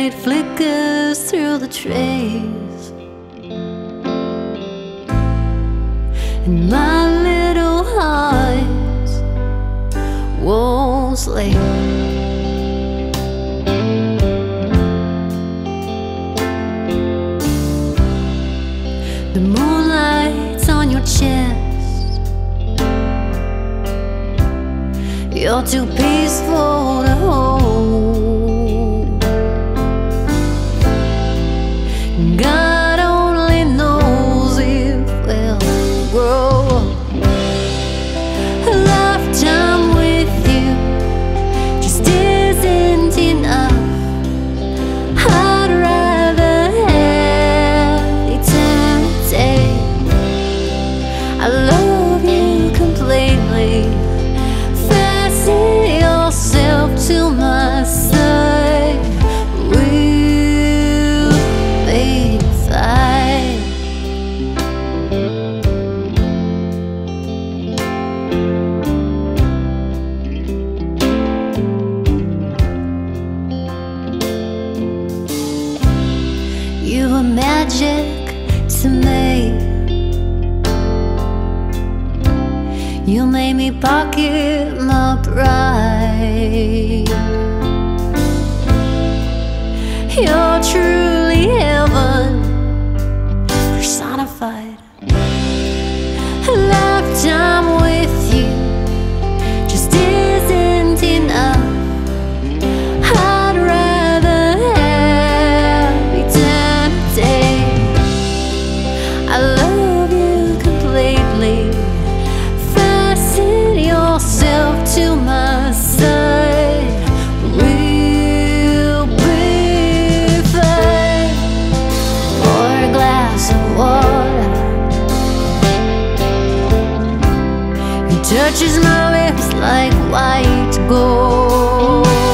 light flickers through the trees, and my little heart won't sleep. The moonlight's on your chest. You're too peaceful to hold. God only knows if we'll grow. A lifetime with you just isn't enough. I'd rather have eternity. I love you completely. Fasten yourself to my side. We'll be fine. You were magic to me. You made me pocket my pride. You're truly heaven personified. A lifetime with you just isn't enough. I'd rather have eternity. I love you completely. Fasten yourself to my side. We'll be fine. Pour a glass of water. It touches my lips like white gold.